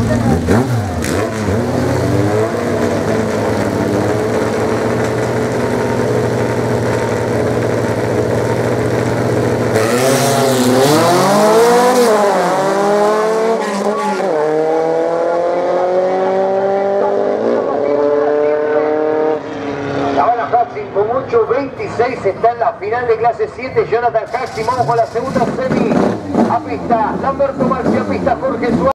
Con 8.26 está en la final de clase 7. Jonathan Jackson, vamos con la segunda semi. A pista, Lamberto Marcia, a pista Jorge Suárez.